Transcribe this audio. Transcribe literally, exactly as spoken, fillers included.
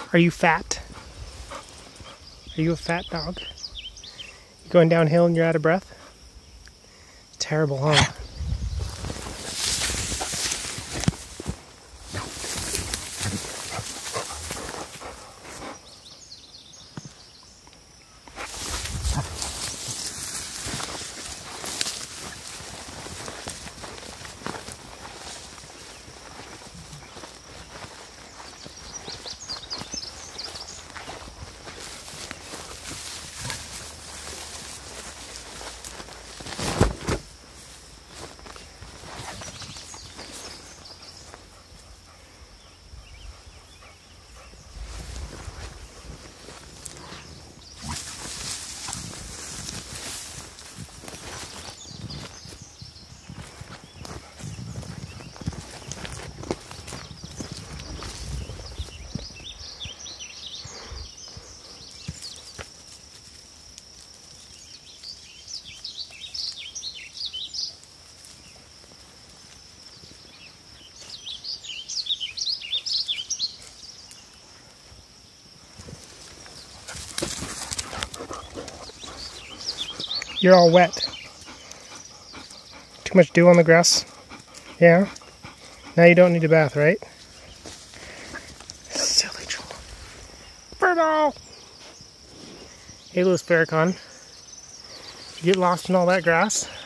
Are you fat? Are you a fat dog? You going downhill and you're out of breath? Terrible, huh? You're all wet. Too much dew on the grass? Yeah? Now you don't need a bath, right? Silly troll. Birdo! Hey, Louis Farrakhan. Did you get lost in all that grass?